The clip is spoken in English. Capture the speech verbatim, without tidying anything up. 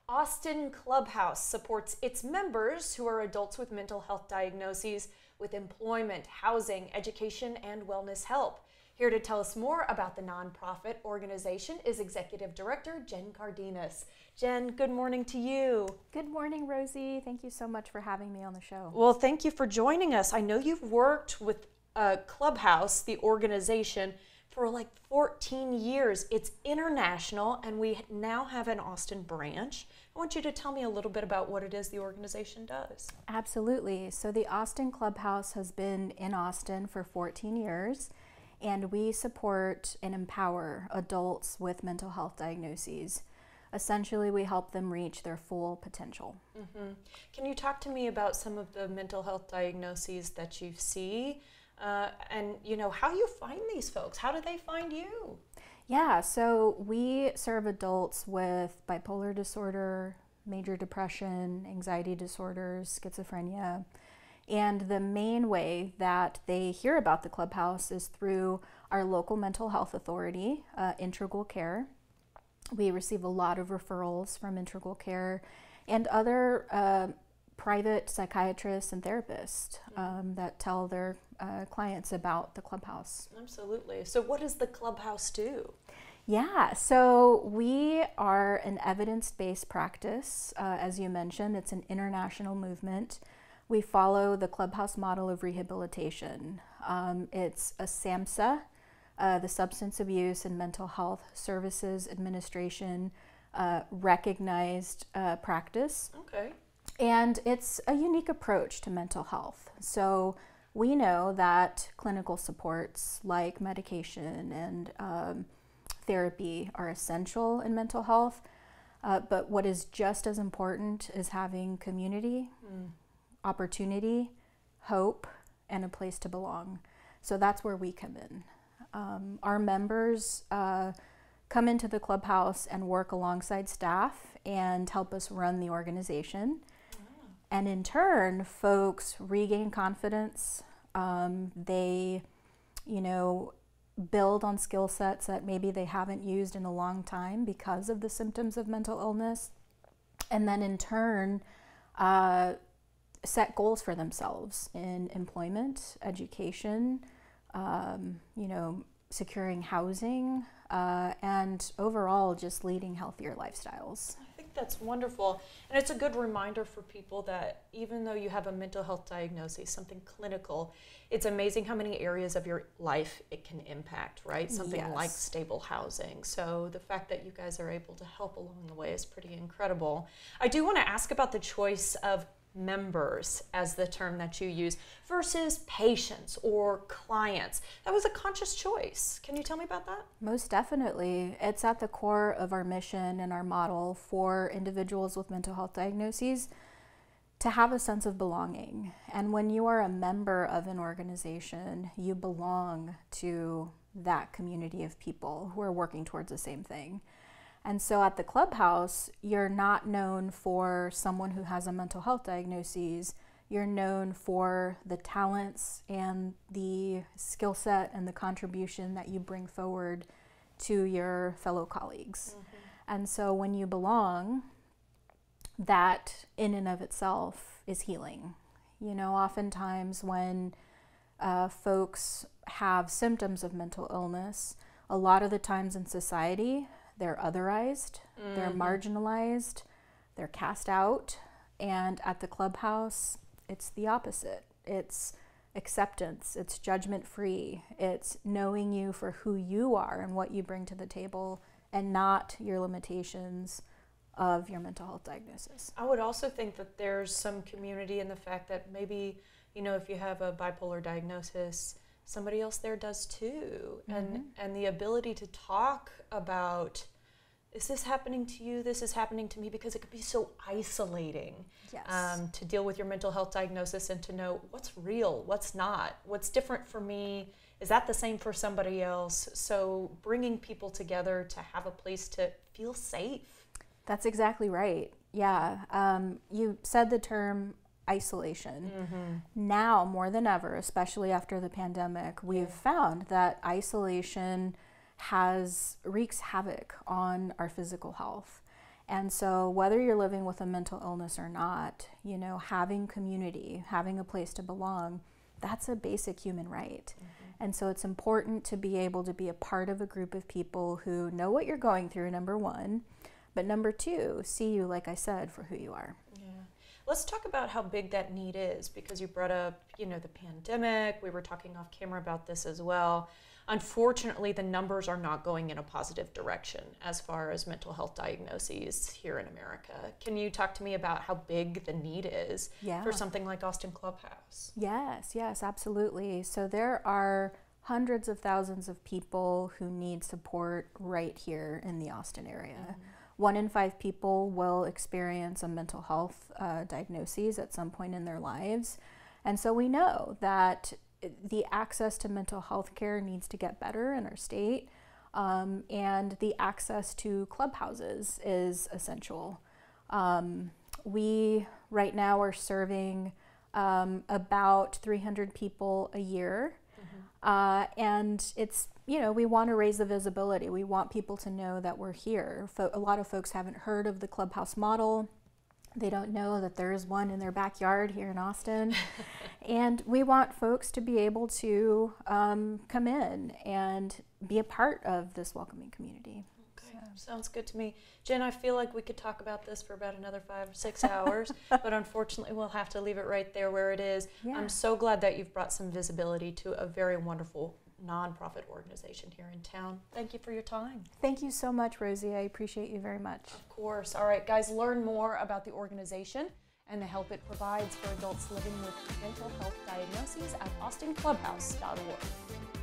Austin Clubhouse supports its members who are adults with mental health diagnoses with employment, housing, education, and wellness help. Here to tell us more about the nonprofit organization is Executive Director Jen Cardenas. Jen, good morning to you. Good morning, Rosie. Thank you so much for having me on the show. Well, thank you for joining us. I know you've worked with uh, Clubhouse, the organization, for like fourteen years. It's international, and we now have an Austin branch. I want you to tell me a little bit about what it is the organization does. Absolutely. So the Austin Clubhouse has been in Austin for fourteen years, and we support and empower adults with mental health diagnoses. Essentially, we help them reach their full potential. Mm-hmm. Can you talk to me about some of the mental health diagnoses that you see? Uh, and, you know, how you find these folks? How do they find you? Yeah, so we serve adults with bipolar disorder, major depression, anxiety disorders, schizophrenia. And the main way that they hear about the Clubhouse is through our local mental health authority, uh, Integral Care. We receive a lot of referrals from Integral Care and other uh, private psychiatrists and therapists um, that tell their uh, clients about the Clubhouse. Absolutely. So what does the Clubhouse do? Yeah, so we are an evidence-based practice. Uh, as you mentioned, it's an international movement. We follow the Clubhouse model of rehabilitation. Um, it's a SAMHSA, uh, the Substance Abuse and Mental Health Services Administration uh, recognized uh, practice. Okay. And it's a unique approach to mental health. So we know that clinical supports like medication and um, therapy are essential in mental health, uh, but what is just as important is having community, mm. opportunity, hope, and a place to belong. So that's where we come in. Um, our members uh, come into the Clubhouse and work alongside staff and help us run the organization. And in turn, folks regain confidence. Um, they, you know, build on skill sets that maybe they haven't used in a long time because of the symptoms of mental illness. And then in turn, uh, set goals for themselves in employment, education, um, you know, securing housing, uh, and overall just leading healthier lifestyles. That's wonderful. And it's a good reminder for people that even though you have a mental health diagnosis, something clinical, it's amazing how many areas of your life it can impact, right? Something Yes. like stable housing. So the fact that you guys are able to help along the way is pretty incredible. I do want to ask about the choice of members as the term that you use versus patients or clients. That was a conscious choice. Can you tell me about that? Most definitely. It's at the core of our mission and our model for individuals with mental health diagnoses to have a sense of belonging. And when you are a member of an organization, you belong to that community of people who are working towards the same thing. And so at the Clubhouse, you're not known for someone who has a mental health diagnosis. You're known for the talents and the skill set and the contribution that you bring forward to your fellow colleagues. Mm-hmm. And so when you belong, that in and of itself is healing. You know, oftentimes when uh, folks have symptoms of mental illness, a lot of the times in society, they're otherized, mm-hmm. they're marginalized, they're cast out, and at the Clubhouse, it's the opposite. It's acceptance, it's judgment-free, it's knowing you for who you are and what you bring to the table, and not your limitations of your mental health diagnosis. I would also think that there's some community in the fact that maybe, you know, if you have a bipolar diagnosis, somebody else there does too. Mm-hmm. And and the ability to talk about, is this happening to you? This is happening to me, because it could be so isolating. Yes. um, to deal with your mental health diagnosis and to know what's real, what's not, what's different for me. Is that the same for somebody else? So bringing people together to have a place to feel safe. That's exactly right. Yeah. Um, you said the term isolation. Mm-hmm. Now, more than ever, especially after the pandemic, we've yeah. found that isolation has wreaks havoc on our physical health. And so whether you're living with a mental illness or not, you know, having community, having a place to belong, that's a basic human right. Mm-hmm. And so it's important to be able to be a part of a group of people who know what you're going through, number one, but number two, see you, like I said, for who you are. Yeah. Let's talk about how big that need is, because you brought up, you know, the pandemic. We were talking off camera about this as well. Unfortunately, the numbers are not going in a positive direction as far as mental health diagnoses here in America. Can you talk to me about how big the need is yeah. for something like Austin Clubhouse? Yes, yes, absolutely. So there are hundreds of thousands of people who need support right here in the Austin area. Mm-hmm. One in five people will experience a mental health uh, diagnosis at some point in their lives. And so we know that the access to mental health care needs to get better in our state, um, and the access to clubhouses is essential. Um, we right now are serving um, about three hundred people a year, mm-hmm. uh, and it's, you know, we want to raise the visibility. We want people to know that we're here. Fo- a lot of folks haven't heard of the Clubhouse model. They don't know that there is one in their backyard here in Austin. And we want folks to be able to um, come in and be a part of this welcoming community. Okay, so. Sounds good to me. Jen, I feel like we could talk about this for about another five or six hours, but unfortunately we'll have to leave it right there where it is. Yeah. I'm so glad that you've brought some visibility to a very wonderful nonprofit organization here in town. Thank you for your time. Thank you so much, Rosie. I appreciate you very much. Of course. All right, guys, learn more about the organization and the help it provides for adults living with mental health diagnoses at austin clubhouse dot org.